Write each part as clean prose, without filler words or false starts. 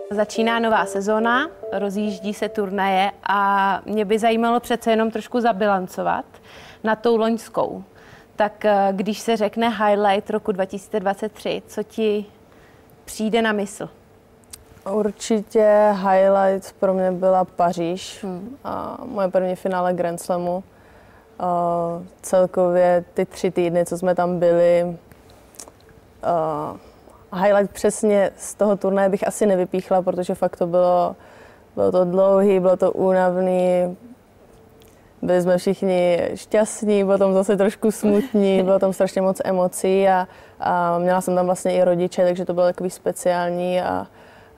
Začíná nová sezóna, rozjíždí se turnaje a mě by zajímalo přece jenom trošku zabilancovat na tou loňskou. Tak když se řekne highlight roku 2023, co ti přijde na mysl? Určitě highlight pro mě byla Paříž a moje první finále Grand Slamu. Celkově ty 3 týdny, co jsme tam byli, highlight přesně z toho turnaje bych asi nevypíchla, protože fakt to bylo to dlouhý, bylo to únavný, byli jsme všichni šťastní, potom zase trošku smutní, bylo tam strašně moc emocí a měla jsem tam vlastně i rodiče, takže to bylo takový speciální a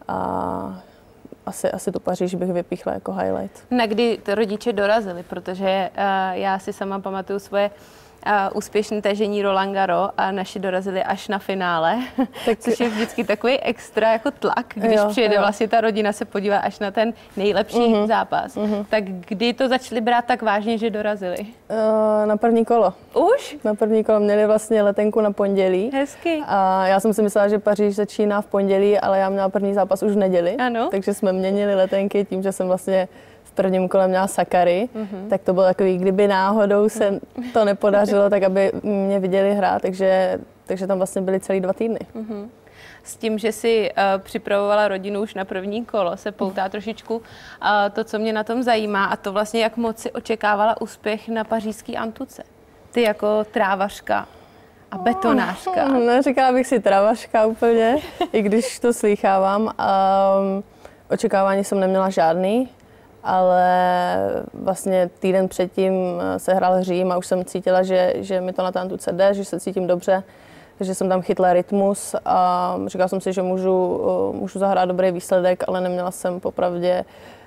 asi tu Paříž bych vypíchla jako highlight. Na kdy ty rodiče dorazili, protože já si sama pamatuju svoje úspěšné tažení Roland Garros a naši dorazili až na finále, což je vždycky takový extra jako tlak, když přijede vlastně ta rodina se podívat až na ten nejlepší zápas. Tak kdy to začali brát tak vážně, že dorazili? Na první kolo. Už? Na první kolo měli vlastně letenku na pondělí. Hezky. A já jsem si myslela, že Paříž začíná v pondělí, ale já měla první zápas už v neděli. Ano. Takže jsme měnili letenky tím, že jsem vlastně v prvním kole měla Sakkari, tak to bylo takový, kdyby náhodou se to nepodařilo, tak aby mě viděli hrát, takže tam vlastně byly celý 2 týdny. S tím, že si připravovala rodinu už na první kolo, se poutá trošičku to, co mě na tom zajímá, a to vlastně, jak moc si očekávala úspěch na pařížské Antuce. Ty jako trávařka a betonářka. Neříkala bych si trávařka úplně, i když to slýchávám. Očekávání jsem neměla žádný, ale vlastně týden předtím se hrál Řím a už jsem cítila, že mi to na té Antuce jde, že se cítím dobře, že jsem tam chytla rytmus a říkala jsem si, že můžu zahrát dobrý výsledek, ale neměla jsem popravdě,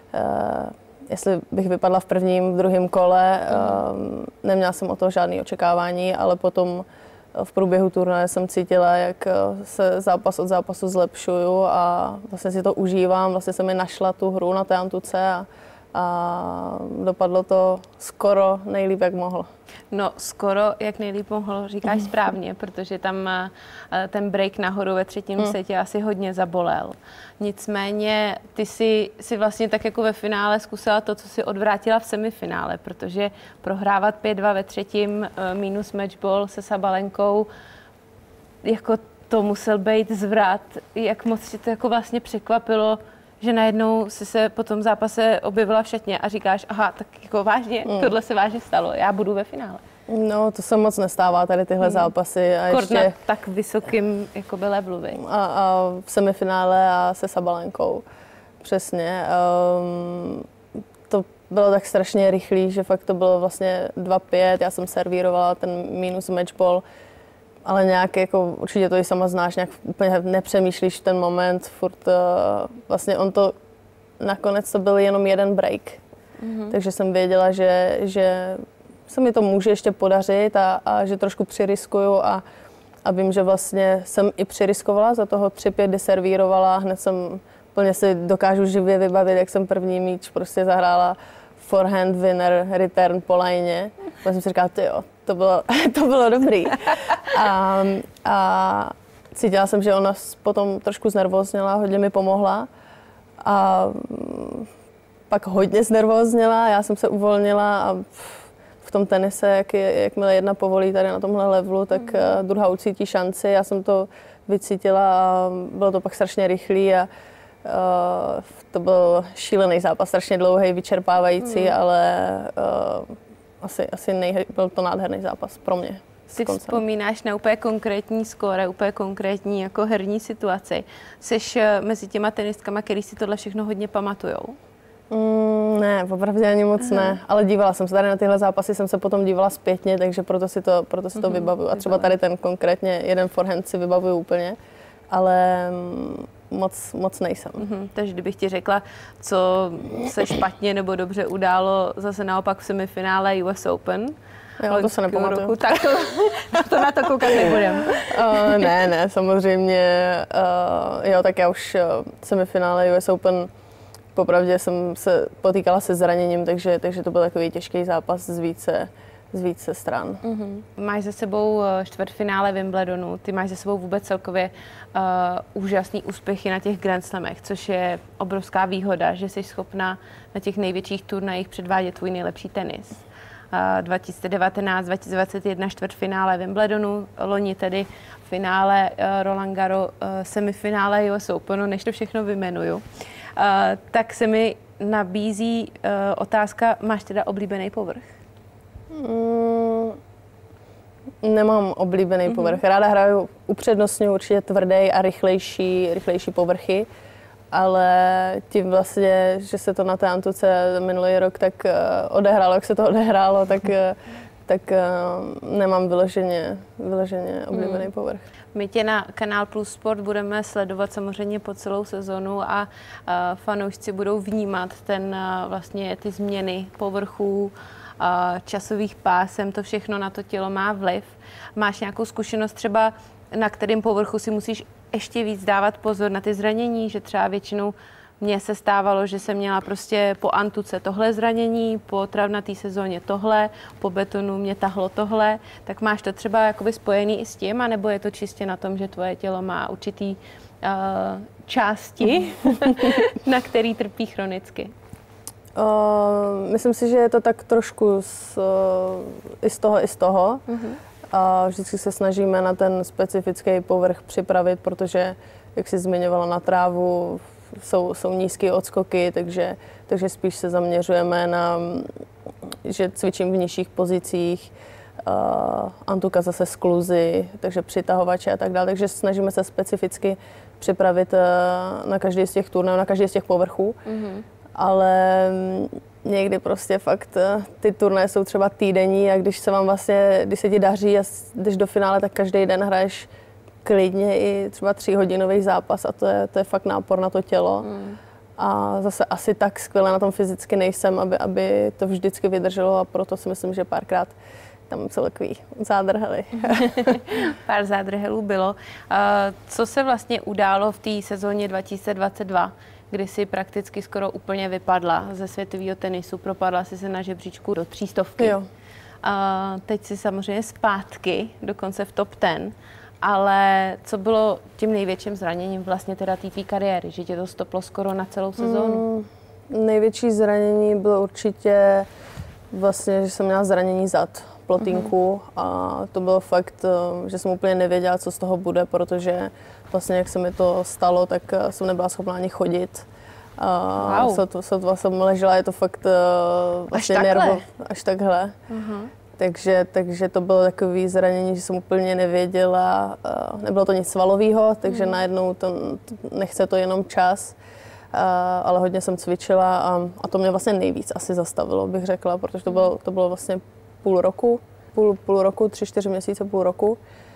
jestli bych vypadla v prvním, v druhém kole, neměla jsem o toho žádné očekávání, ale potom v průběhu turnaje jsem cítila, jak se zápas od zápasu zlepšuju a vlastně si to užívám, vlastně jsem mi našla tu hru na té Antuce a dopadlo to skoro nejlíp, jak mohlo. No, skoro jak nejlíp mohlo, říkáš správně, protože tam ten break nahoru ve třetím setě asi hodně zabolel. Nicméně ty si vlastně tak jako ve finále zkusila to, co si odvrátila v semifinále, protože prohrávat 5-2 ve třetím minus matchball se Sabalenkou, jako to musel být zvrat. Jak moc ti to jako vlastně překvapilo, že najednou si se po tom zápase objevila v šatně a říkáš, aha, tak jako vážně, tohle se vážně stalo, já budu ve finále. No, to se moc nestává, tady tyhle zápasy. A ještě na tak vysokým jakoby levelu, a v semifinále a se Sabalenkou. Přesně. To bylo tak strašně rychlý, že fakt to bylo vlastně 2-5, já jsem servírovala ten minus matchball, ale nějak jako, určitě to i sama znáš, nějak úplně nepřemýšlíš v ten moment, furt vlastně nakonec to byl jenom jeden break. Takže jsem věděla, že se mi to může ještě podařit a že trošku přiriskuju a vím, že vlastně jsem i přiriskovala za toho 3-5, kdy servírovala, hned jsem plně si dokážu živě vybavit, jak jsem první míč prostě zahrála forehand winner return po lajně. Já jsem si říkala, tyjo, to bylo dobrý. A cítila jsem, že ona potom trošku znervózněla, hodně mi pomohla a pak hodně znervózněla, já jsem se uvolnila a v tom tenise, jakmile jedna povolí tady na tomhle levelu, tak druhá ucítí šanci. Já jsem to vycítila a bylo to pak strašně rychlý a to byl šílený zápas, strašně dlouhý, vyčerpávající, ale byl to nádherný zápas pro mě. Ty vzpomínáš na úplně konkrétní skóre, úplně konkrétní jako herní situaci. Jseš mezi těma tenistkama, který si tohle všechno hodně pamatujou? Ne, opravdu ani moc ne, ale dívala jsem se tady na tyhle zápasy, jsem se potom dívala zpětně, takže proto si to vybavuju. A třeba tady ten konkrétně jeden forehand si vybavuju úplně, ale moc nejsem. Takže kdybych ti řekla, co se špatně nebo dobře událo zase naopak v semifinále US Open, jo, to se nepamatuju. Tak to na to koukat nebudem. Ne, samozřejmě. Jo, tak já už semifinále US Open popravdě jsem se potýkala se zraněním, takže to byl takový těžký zápas z více z více stran. Máš za sebou čtvrtfinále Wimbledonu, ty máš za sebou vůbec celkově úžasný úspěchy na těch Grand Slamech, což je obrovská výhoda, že jsi schopna na těch největších turnajích předvádět tvůj nejlepší tenis. 2019, 2021 čtvrtfinále Wimbledonu, loni tedy finále Roland Garros, semifinále US Openu, než to všechno vyjmenuju. Tak se mi nabízí otázka, máš teda oblíbený povrch? Nemám oblíbený povrch. Ráda hraju upřednostňuji určitě tvrdý a rychlejší povrchy, ale tím vlastně, že se to na té Antuce minulý rok tak odehrálo, jak se to odehrálo, tak nemám vyloženě oblíbený povrch. My tě na Kanál Plus Sport budeme sledovat samozřejmě po celou sezonu a fanoušci budou vnímat vlastně ty změny povrchů, časových pásem, to všechno na to tělo má vliv. Máš nějakou zkušenost třeba, na kterém povrchu si musíš ještě víc dávat pozor na ty zranění, že třeba většinou mně se stávalo, že jsem měla prostě po Antuce tohle zranění, po travnaté sezóně tohle, po betonu mě tahlo tohle, tak máš to třeba jakoby spojený i s tím, anebo je to čistě na tom, že tvoje tělo má určitý části, na který trpí chronicky? Myslím si, že je to tak trošku i z toho. A vždycky se snažíme na ten specifický povrch připravit, protože, jak jsi zmiňovala, na trávu jsou nízké odskoky, takže spíš se zaměřujeme na, že cvičím v nižších pozicích, Antuka zase skluzy, takže přitahovače a tak dále. Takže snažíme se specificky připravit na každý z těch turnajů, na každý z těch povrchů. Ale někdy prostě fakt ty turnaje jsou třeba týdenní a když se ti daří a jdeš do finále, tak každý den hraješ klidně i třeba 3hodinový zápas a to je fakt nápor na to tělo. A zase asi tak skvěle na tom fyzicky nejsem, aby to vždycky vydrželo a proto si myslím, že párkrát tam jsou takový zádrhely. Pár zádrhelů bylo. Co se vlastně událo v té sezóně 2022? Kdy si prakticky skoro úplně vypadla ze světového tenisu, propadla si se na žebříčku do 300. Jo. Teď si samozřejmě zpátky, dokonce v top 10, ale co bylo tím největším zraněním vlastně teda té kariéry, že tě to stoplo skoro na celou sezónu? Největší zranění bylo určitě vlastně, že jsem měla zranění zad, plotínku a to bylo fakt, že jsem úplně nevěděla, co z toho bude, protože vlastně, jak se mi to stalo, tak jsem nebyla schopná ani chodit. Sotva jsem ležela, je to fakt vlastně až takhle. Takže to bylo takové zranění, že jsem úplně nevěděla, nebylo to nic svalového, takže najednou nechce to jenom čas, ale hodně jsem cvičila a to mě vlastně nejvíc asi zastavilo, bych řekla, protože to bylo vlastně půl roku, 3-4 měsíce, půl roku.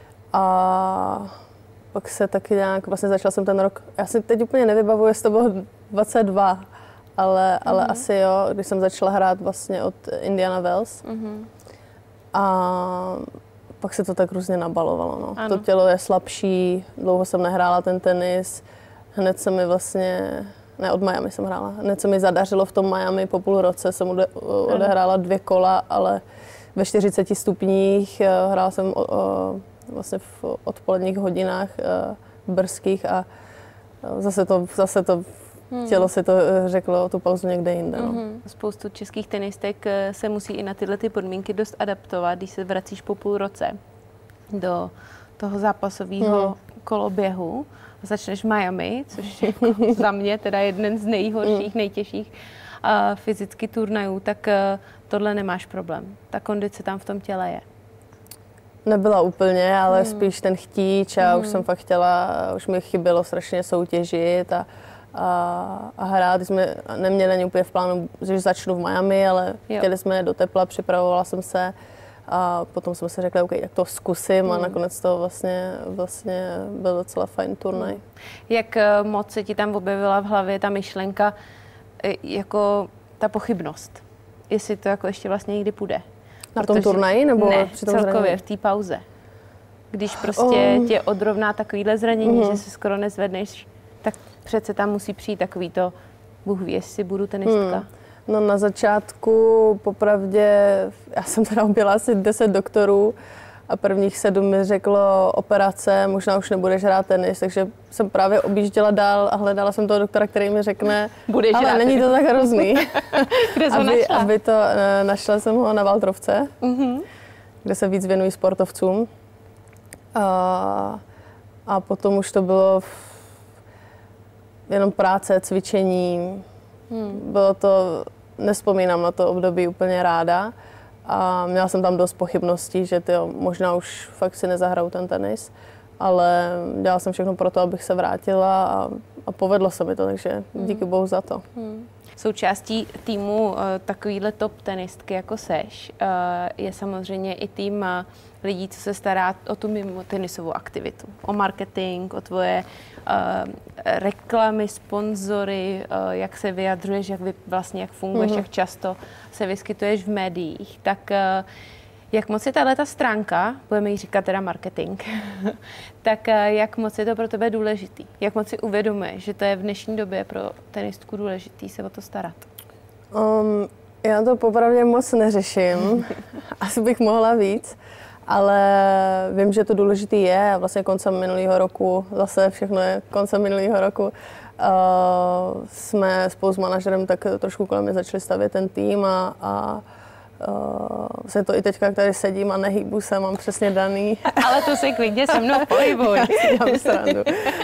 A pak se taky nějak, vlastně začala jsem ten rok, já si teď úplně nevybavuji, jestli to bylo 22, ale asi jo, když jsem začala hrát vlastně od Indiana Wells. A pak se to tak různě nabalovalo. No. To tělo je slabší, dlouho jsem nehrála ten tenis, hned se mi vlastně, ne od Miami jsem hrála, hned se mi zadařilo v tom Miami, po půl roce jsem odehrála 2 kola, ale ve 40 stupních, hrála jsem vlastně v odpoledních hodinách brzkých a zase to tělo si to řeklo tu pauzu někde jinde. No. Spoustu českých tenistek se musí i na tyhle ty podmínky dost adaptovat, když se vracíš po půl roce do toho zápasového koloběhu. Začneš v Miami, což je za mě teda jeden z nejhorších, nejtěžších fyzicky turnajů, tak tohle nemáš problém. Ta kondice tam v tom těle je. Nebyla úplně, ale spíš ten chtíč a už jsem fakt chtěla, už mi chybělo strašně soutěžit a hrát. Jsme neměli ani úplně v plánu, že začnu v Miami, ale chtěli jsme do tepla, připravovala jsem se a potom jsme si řekli, OK, tak to zkusím a nakonec to vlastně byl docela fajn turnaj. Jak moc se ti tam objevila v hlavě ta myšlenka, jako ta pochybnost, jestli to jako ještě vlastně někdy půjde? Na tom turnaji nebo při tom celkově zranění? V té pauze. Když prostě tě odrovná takovýhle zranění, že se skoro nezvedneš, tak přece tam musí přijít takový to, Bůh ví, jestli budu tenistka. No na začátku popravdě, já jsem teda objela asi 10 doktorů a prvních 7 mi řeklo operace, možná už nebudeš hrát tenis, takže jsem právě objížděla dál a hledala jsem toho doktora, který mi řekne, ale není to tak hrozný. Kde jsi ho našla? Našla jsem ho na Valdrovce, kde se víc věnují sportovcům. A potom už to bylo jenom práce, cvičení. Bylo to, nevzpomínám na to období úplně ráda. A měla jsem tam dost pochybností, že možná už fakt si nezahraju ten tenis. Ale dělala jsem všechno pro to, abych se vrátila a povedlo se mi to, takže díky bohu za to. Součástí týmu takovýhle top tenistky jako seš je samozřejmě i tým lidí, co se stará o tu mimo tenisovou aktivitu. O marketing, o tvoje reklamy, sponzory, jak se vyjadřuješ, jak funguješ, jak často se vyskytuješ v médiích. Tak jak moc je tato stránka, budeme jí říkat teda marketing, tak jak moc je to pro tebe důležitý? Jak moc si uvědomuješ, že to je v dnešní době pro tenistku důležitý se o to starat? Já to popravdě moc neřeším. Asi bych mohla víc, ale vím, že to důležitý je. Vlastně koncem minulého roku, zase všechno je koncem minulého roku, jsme spolu s manažerem tak trošku kolem mě začali stavět ten tým a vlastně to i teďka, jak tady sedím a nehýbu se, mám přesně daný. Ale to se klidně se mnou pohybuj. Já si dělám srandu.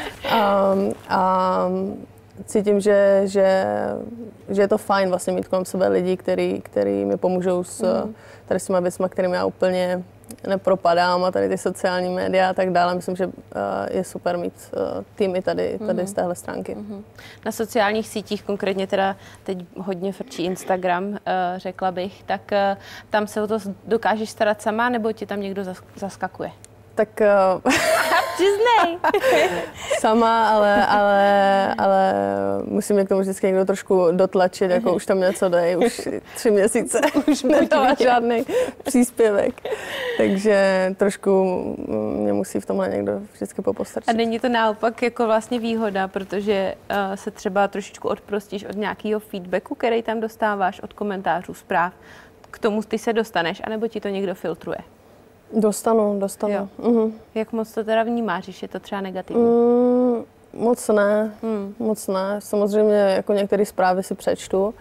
A cítím, že je to fajn vlastně mít kolem sebe lidi, který mi pomůžou s tady s těma věcma, kterými já úplně nepropadám a tady ty sociální média a tak dále. Myslím, že je super mít týmy tady z téhle stránky. Na sociálních sítích, konkrétně teda teď hodně frčí Instagram, řekla bych, tak tam se o to dokážeš starat sama, nebo ti tam někdo zaskakuje? Tak přiznej. Sama, ale musím mě k tomu vždycky někdo trošku dotlačit, jako už tam něco dej, už 3 měsíce už nedala žádný příspěvek. Takže trošku mě musí v tomhle někdo vždycky popostrčit. A není to naopak jako vlastně výhoda, protože se třeba trošičku odprostíš od nějakého feedbacku, který tam dostáváš, od komentářů, zpráv. K tomu ty se dostaneš, anebo ti to někdo filtruje? Dostanu. Jak moc to teda vnímáš, že je to třeba negativní? Moc ne. Samozřejmě jako některé zprávy si přečtu,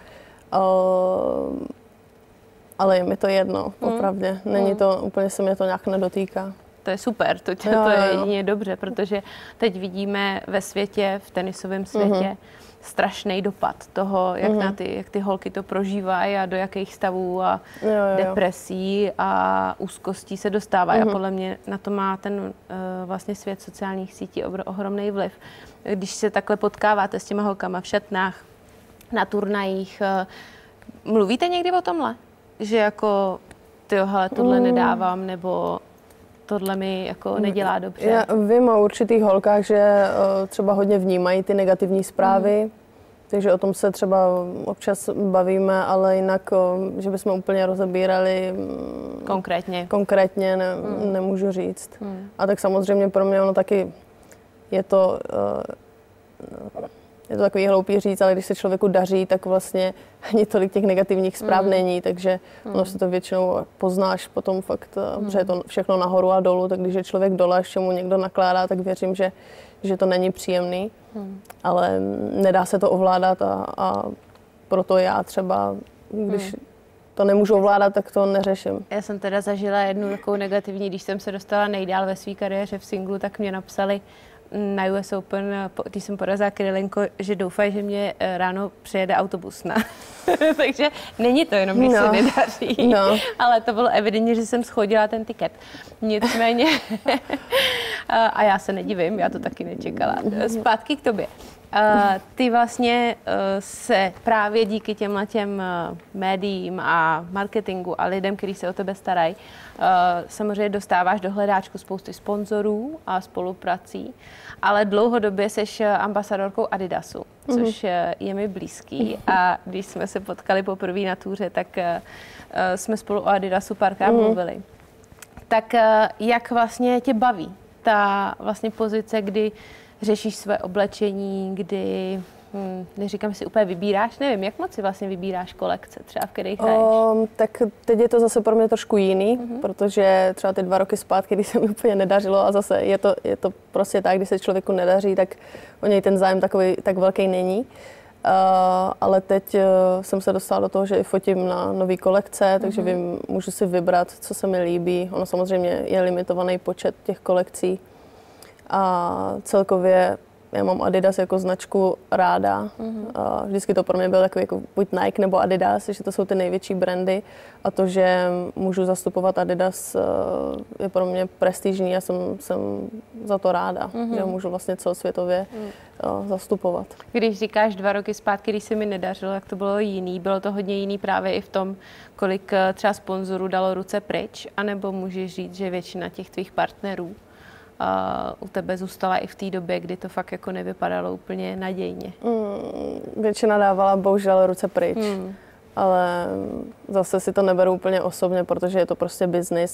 ale je mi to jedno, opravdu. Není to, úplně se mě to nějak nedotýká. To je super, to je jedině dobře, protože teď vidíme ve světě, v tenisovém světě, strašný dopad toho, jak ty holky to prožívají a do jakých stavů a depresí a úzkostí se dostávají. A podle mě na to má ten vlastně svět sociálních sítí ohromný vliv. Když se takhle potkáváte s těma holkama v šatnách, na turnajích, mluvíte někdy o tomhle? Že jako tohle nedávám, nebo tohle mi jako nedělá dobře. Já vím o určitých holkách, že třeba hodně vnímají ty negativní zprávy, takže o tom se třeba občas bavíme, ale jinak, že bychom úplně rozebírali konkrétně nemůžu říct. A tak samozřejmě pro mě ono taky je to takový hloupý říct, ale když se člověku daří, tak vlastně ani tolik těch negativních zpráv není, takže ono se to většinou poznáš potom fakt, že je to všechno nahoru a dolů, tak když je člověk dole, až mu někdo nakládá, tak věřím, že to není příjemný, ale nedá se to ovládat a proto já třeba, když to nemůžu ovládat, tak to neřeším. Já jsem teda zažila jednu takovou negativní, když jsem se dostala nejdál ve své kariéře v singlu, tak mě napsali na US Open, když jsem porazila Krylenko, že doufají, že mě ráno přijede autobus. Takže není to jenom, když se nedaří, ale to bylo evidentně, že jsem shodila ten tiket. Nicméně, a já se nedivím, já to taky nečekala. Zpátky k tobě. Ty vlastně se právě díky těm médiím a marketingu a lidem, kteří se o tebe starají, samozřejmě dostáváš do hledáčku spousty sponzorů a spoluprací, ale dlouhodobě seš ambasadorkou Adidasu, což je mi blízký. A když jsme se potkali poprvé na túře, tak jsme spolu o Adidasu párkrát mluvili. Tak jak vlastně tě baví ta vlastně pozice, kdy řešíš své oblečení, kdy neříkám si úplně vybíráš, nevím, jak moc si vlastně vybíráš kolekce, třeba v kterých hraješ? Tak teď je to zase pro mě trošku jiný, protože třeba ty 2 roky zpátky, když se mi úplně nedařilo a zase je to prostě tak, když se člověku nedaří, tak o něj ten zájem takový tak velký není. Ale teď jsem se dostala do toho, že i fotím na nový kolekce, takže můžu si vybrat, co se mi líbí. Ono samozřejmě je limitovaný počet těch kolekcí a celkově já mám Adidas jako značku ráda. Vždycky to pro mě byl takový jako buď Nike nebo Adidas, že to jsou ty největší brandy a to, že můžu zastupovat Adidas, je pro mě prestižní a jsem za to ráda, že ho můžu vlastně celosvětově zastupovat. Když říkáš 2 roky zpátky, když se mi nedařilo, jak to bylo jiný? Bylo to hodně jiný právě i v tom, kolik třeba sponzorů dalo ruce pryč, anebo můžeš říct, že většina těch tvých partnerů u tebe zůstala i v té době, kdy to fakt jako nevypadalo úplně nadějně? Většina dávala bohužel ruce pryč, ale zase si to neberu úplně osobně, protože je to prostě biznis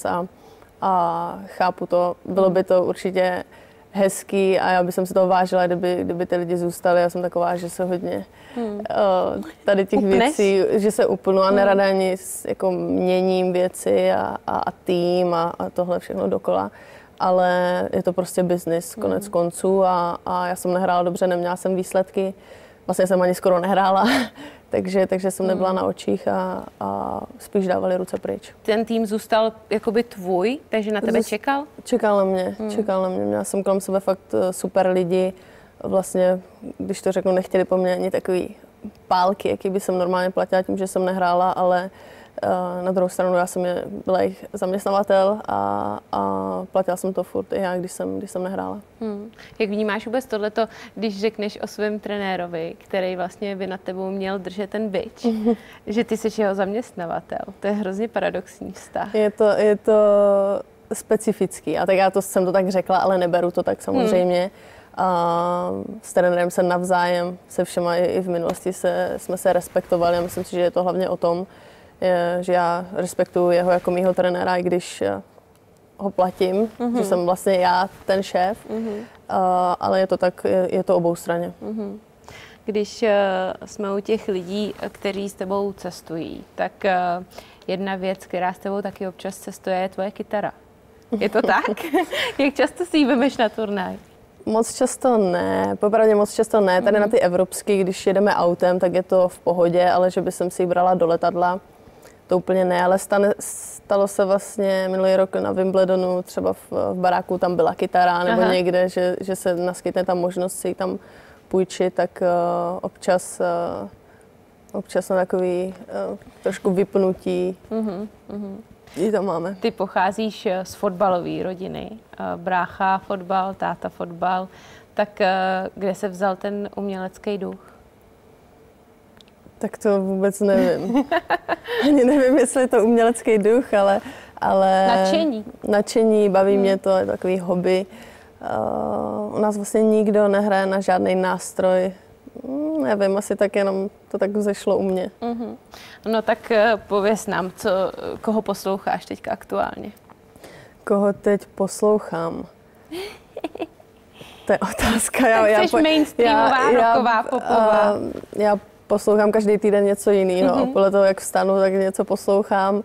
a chápu to. Bylo by to určitě hezký a já bych si toho vážila, kdyby ty lidi zůstali. Já jsem taková, že se hodně tady těch věcí, že se upnu a nerada ani jako měním věci a tým a tohle všechno dokola. Ale je to prostě biznis, konec konců a já jsem nehrála dobře, neměla jsem výsledky, vlastně jsem ani skoro nehrála, takže jsem nebyla na očích a spíš dávali ruce pryč. Ten tým zůstal jakoby tvůj, takže na tebe čekal? Čekal na mě, měla jsem kolem sebe fakt super lidi, vlastně, když to řeknu, nechtěli po mně ani takový pálky, jaký by jsem normálně platila tím, že jsem nehrála, ale na druhou stranu já jsem byla jejich zaměstnavatel a platila jsem to furt i já, když jsem nehrála. Jak vnímáš vůbec tohleto, když řekneš o svém trenérovi, který vlastně by nad tebou měl držet ten bič, že ty jsi jeho zaměstnavatel? To je hrozně paradoxní vztah. Je to specifický a tak já jsem to tak řekla, ale neberu to tak samozřejmě. A s trenérem se navzájem, se všema i v minulosti jsme se respektovali a myslím si, že je to hlavně o tom, že já respektuju jeho jako mýho trenéra, i když ho platím, že jsem vlastně já ten šéf, ale je to tak, je to oboustranně. Když jsme u těch lidí, kteří s tebou cestují, tak jedna věc, která s tebou taky občas cestuje, je tvoje kytara. Je to tak? Jak často si ji vemeš na turnaj? Moc často ne, popravdě moc často ne. Tady na ty evropské, když jedeme autem, tak je to v pohodě, ale že by jsem si ji brala do letadla, to úplně ne, ale stalo se vlastně minulý rok na Wimbledonu, třeba v baráku tam byla kytara nebo někde, že se naskytne ta možnost si ji tam půjčit, tak občas na takový trošku vypnutí ji tam máme. Ty pocházíš z fotbalové rodiny, brácha fotbal, táta fotbal, tak kde se vzal ten umělecký duch? Tak to vůbec nevím. Ani nevím, jestli je to umělecký duch, ale nadšení, baví mě to, je to takový hobby. U nás vlastně nikdo nehraje na žádný nástroj. Nevím, asi tak jenom to tak vzešlo u mě. No tak pověz nám, koho posloucháš teďka aktuálně? Koho teď poslouchám? To je otázka. Tak jsi mainstreamová, rocková, popová. Já poslouchám každý týden něco jiného. Podle toho, jak vstanu, tak něco poslouchám.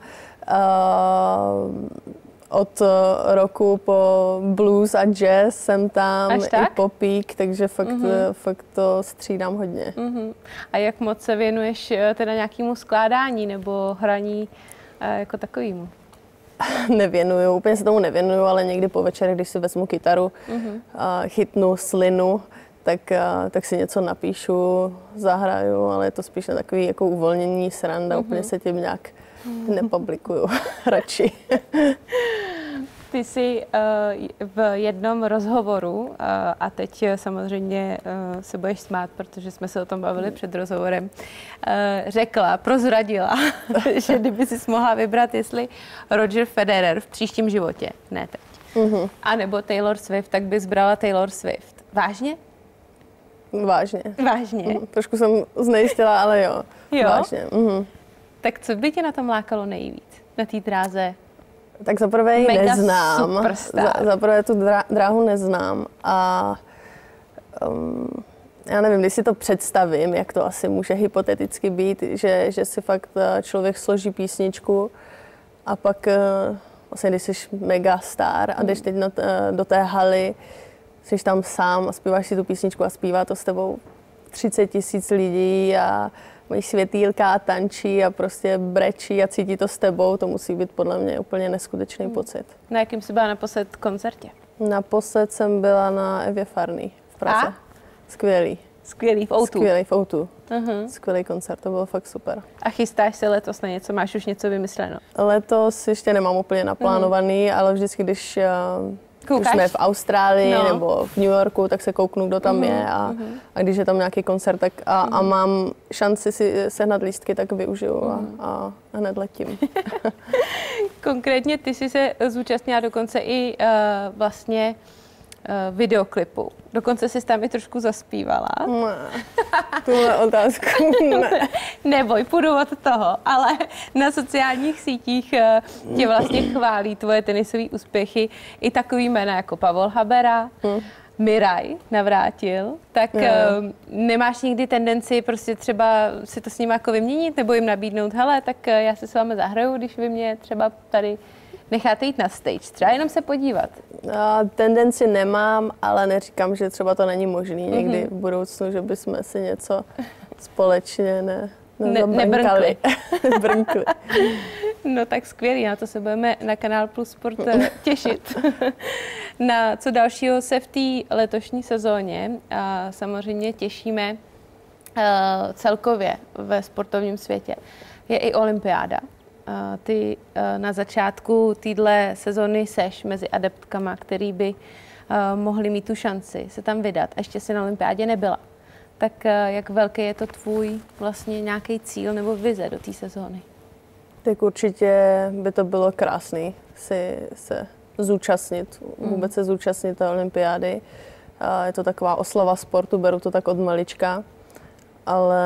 Od roku po blues a jazz jsem tam, i popík, takže fakt to střídám hodně. A jak moc se věnuješ teda nějakému skládání nebo hraní jako takovému? Nevěnuju, úplně se tomu nevěnuju, ale někdy po večerech, když si vezmu kytaru, chytnu slinu, tak si něco napíšu, zahraju, ale je to spíš na takový jako uvolnění, sranda, úplně se tím nějak nepublikuju radši. Ty jsi v jednom rozhovoru, a teď samozřejmě se budeš smát, protože jsme se o tom bavili před rozhovorem, prozradila, že kdyby jsi mohla vybrat, jestli Roger Federer v příštím životě, ne teď, anebo Taylor Swift, tak bys brala Taylor Swift. Vážně? Vážně. Vážně? Trošku jsem znejistila, ale jo. Vážně. Tak co by tě na tom lákalo nejvíc? Na té dráze? Tak zaprvé ji neznám. Zaprvé tu dráhu neznám a Já nevím, když si to představím, jak to asi může hypoteticky být, že si fakt člověk složí písničku a pak vlastně, když jsi mega star a jdeš teď do té haly, jsi tam sám a zpíváš si tu písničku a zpívá to s tebou 30 000 lidí a mají světýlka a tančí a prostě brečí a cítí to s tebou, to musí být podle mě úplně neskutečný pocit. Na jakým jsi byla naposled koncertě? Naposled jsem byla na Evě Farný v Praze. A? Skvělý. Skvělý v O2. Skvělý v O2. Skvělý koncert, to bylo fakt super. A chystáš se letos na něco? Máš už něco vymysleno? Letos ještě nemám úplně naplánovaný, ale vždycky, když jsme v Austrálii nebo v New Yorku, tak se kouknu, kdo tam je a když je tam nějaký koncert tak a mám šanci si sehnat lístky, tak využiju a hned letím. Konkrétně ty jsi se zúčastnila dokonce i vlastně videoklipu. Dokonce jsi tam i trošku zaspívala. Tuhle otázku ne. Neboj, půjdu od toho, ale na sociálních sítích tě vlastně chválí tvoje tenisové úspěchy i takový jména jako Pavol Habera, Miraj Navrátil, tak nemáš nikdy tendenci prostě třeba si to s nimi jako vyměnit nebo jim nabídnout, hele, tak já se s vámi zahraju, když vy mě třeba tady necháte jít na stage, třeba jenom se podívat. Tendenci nemám, ale neříkám, že třeba to není možný někdy v budoucnu, že bychom si něco společně nebrnkli. Brnkli. No tak skvělý, na to se budeme na Kanál Plus Sport těšit. Na co dalšího se v té letošní sezóně samozřejmě těšíme celkově ve sportovním světě. Je i olympiáda. Ty na začátku téhle sezóny seš mezi adeptkama, který by mohli mít tu šanci se tam vydat. A ještě si na olympiádě nebyla. Tak jak velký je to tvůj vlastně nějaký cíl nebo vize do té sezóny? Tak určitě by to bylo krásný se zúčastnit, vůbec se zúčastnit té olympiády. Je to taková oslava sportu, beru to tak od malička, ale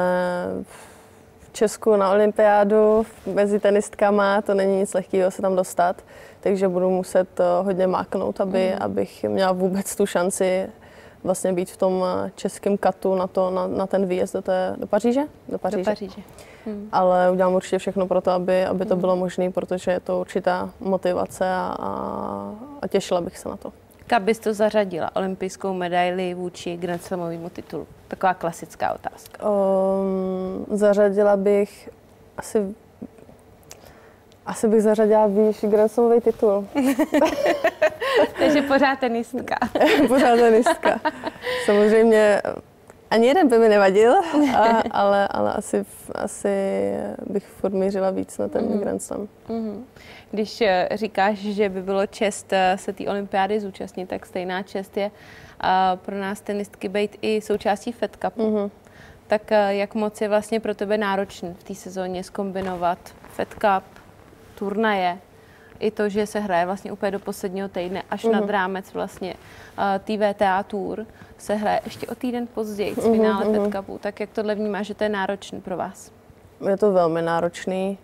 v Česku na olympiádu mezi tenistkama to není nic lehkého se tam dostat, takže budu muset hodně máknout, abych měla vůbec tu šanci vlastně být v tom českém katu na ten výjezd do Paříže? Do Paříže. Ale udělám určitě všechno pro to, aby to bylo možné, protože je to určitá motivace a těšila bych se na to. Kam bys to zařadila? Olympijskou medaili vůči Grand Slamovému titulu? Taková klasická otázka. Zařadila bych asi bych zařadila výš Grand Slamový titul. Takže pořád tenistka. Pořád tenistka. Samozřejmě ani jeden by mi nevadil, ale asi bych furt mířila víc na ten Grand Slam. Když říkáš, že by bylo čest se té olympiády zúčastnit, tak stejná čest je pro nás tenistky být i součástí Fed Cupu. Tak jak moc je vlastně pro tebe náročný v té sezóně zkombinovat Fed Cup, turnaje, i to, že se hraje vlastně úplně do posledního týdne, až nad rámec vlastně té WTA Tour se hraje ještě o týden později z finále Fed Cupu. Tak jak tohle vnímáš, že to je náročný pro vás? Je to velmi náročný.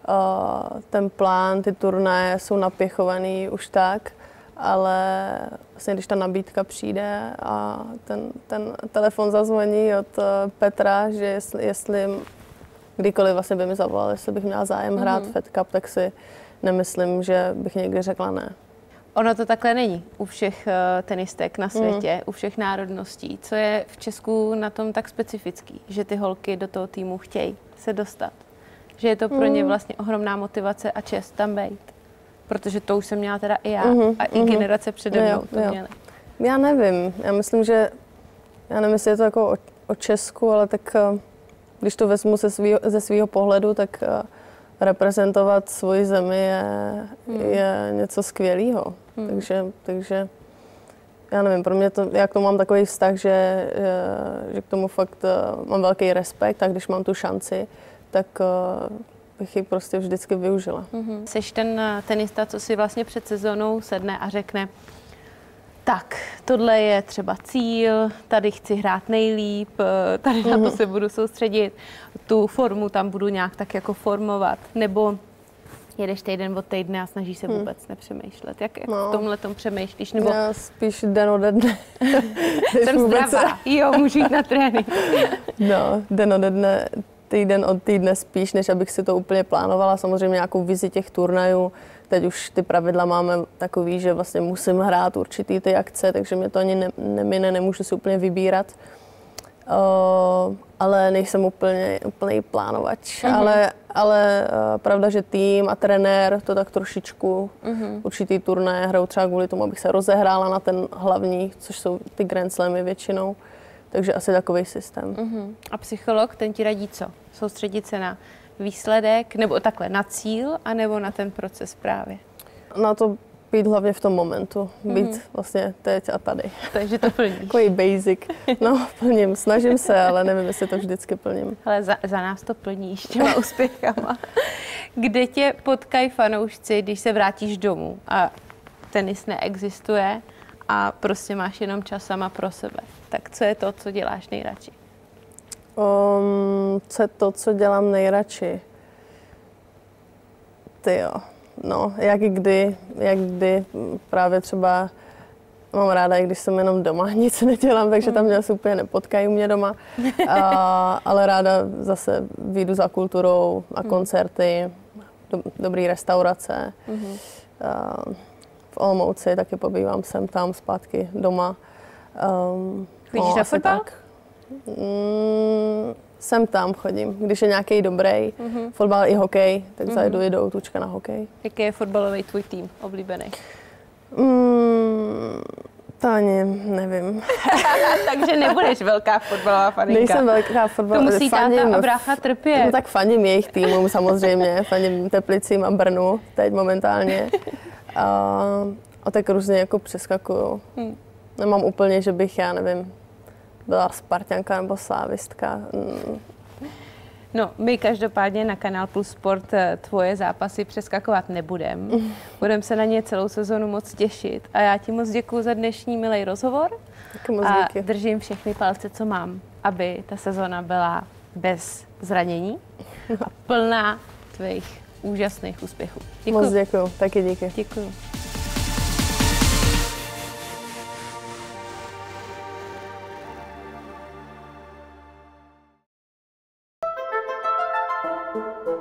Ten plán, ty turnaje jsou napěchovaný už tak, ale vlastně když ta nabídka přijde a ten telefon zazvoní od Petra, že jestli kdykoliv vlastně by mi zavolal, jestli bych měla zájem hrát Fed Cup, tak si nemyslím, že bych někdy řekla ne. Ono to takhle není u všech tenistek na světě, u všech národností. Co je v Česku na tom tak specifický, že ty holky do toho týmu chtějí se dostat? Že je to pro ně vlastně ohromná motivace a čest tam být? Protože to už jsem měla teda i já a i generace přede mnou to měly. Já nevím. Já myslím, že já nevím, jestli je to jako o Česku, ale tak když to vezmu ze svého pohledu, tak reprezentovat svoji zemi je něco skvělého. Takže já nevím, pro mě já k tomu mám takový vztah, že k tomu fakt mám velký respekt a když mám tu šanci, tak bych ji prostě vždycky využila. Seš ten tenista, co si vlastně před sezónou sedne a řekne, tak, tohle je třeba cíl, tady chci hrát nejlíp, tady na to se budu soustředit, tu formu tam budu nějak tak jako formovat. Nebo jedeš týden od týdne a snažíš se vůbec nepřemýšlet. Jak v tomhletom přemýšlíš? Nebo... Já spíš den ode dne. Jsem zdravá. Jo, můžu jít na trénink. No, den ode dne, týden od týdne spíš, než abych si to úplně plánovala. Samozřejmě nějakou vizi těch turnajů. Teď už ty pravidla máme takový, že vlastně musím hrát určitý ty akce, takže mě to ani nemine, nemůžu si úplně vybírat. Ale nejsem úplný plánovač. Ale pravda, že tým a trenér to tak trošičku určitý turnaje hrajou třeba kvůli tomu, abych se rozehrála na ten hlavní, což jsou ty Grand Slamy většinou. Takže asi takový systém. A psycholog, ten ti radí co? Soustředit se na výsledek, nebo takhle na cíl, anebo na ten proces právě? Na to být hlavně v tom momentu. Být vlastně teď a tady. Takže to plníš. Takový basic. No, plním. Snažím se, ale nevím, jestli to vždycky plním. Ale za nás to plníš těma úspěchama. Kde tě potkají fanoušci, když se vrátíš domů a tenis neexistuje a prostě máš jenom čas sama pro sebe? Tak co je to, co děláš nejradši? Co je to, co dělám nejradši? Tyjo. No, jak kdy, právě třeba mám ráda, i když jsem jenom doma, nic nedělám, takže tam mě asi úplně nepotkají u mě doma, ale ráda zase vyjdu za kulturou a koncerty, dobrý restaurace. V Olomouci taky pobývám sem tam zpátky doma. Chodíš na fotbal? Sem tam chodím, když je nějaký dobrý fotbal i hokej, tak zajedu i do Outučka na hokej. Jaký je fotbalový tvůj tým oblíbený? To ani nevím. Takže nebudeš velká fotbalová faninka. Nejsem velká fotbalová. To musí táta a brácha trpět. No tak faním jejich týmům samozřejmě, faním Teplicím a Brnu teď momentálně. A tak různě jako přeskakuju. Nemám úplně, že bych, já nevím, byla Spartanka nebo Slávistka. No, my každopádně na Kanál Plus Sport tvoje zápasy přeskakovat nebudeme. Budeme se na ně celou sezonu moc těšit. A já ti moc děkuju za dnešní milý rozhovor. A držím všechny palce, co mám, aby ta sezona byla bez zranění a plná tvých úžasných úspěchů. Děkuju. Moc děkuju, taky díky. Děkuju. Thank you.